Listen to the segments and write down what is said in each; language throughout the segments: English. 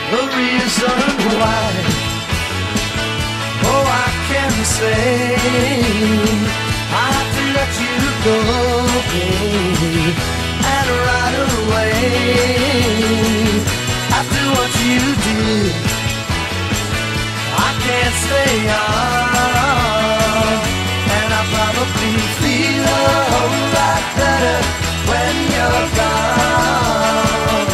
the reason why. Oh, I can say I have to let you go, babe, and right away. After what you did, I can't stay on, and I probably feel a whole lot better when you're gone.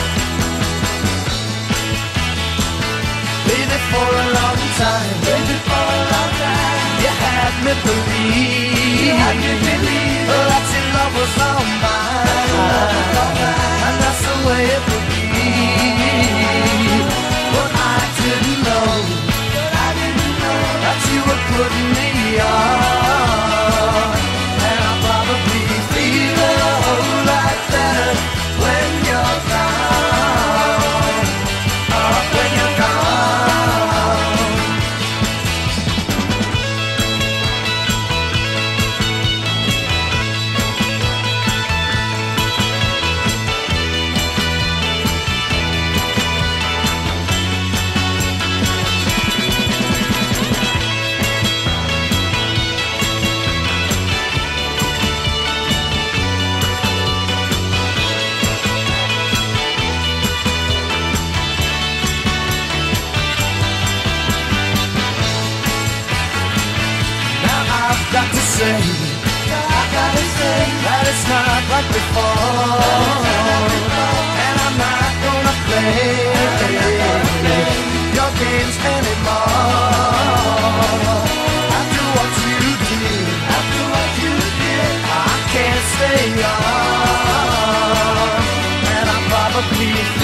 Baby, for a long time, you had me believe, that your love was all mine, and that's the way it would be. But I didn't know that you were putting me on, and I probably feel a whole lot better when you're gone. Oh, when you're gone. Got to say, that it's not like before, and I'm not gonna play your games anymore. After what you did, I can't stay on, and I probably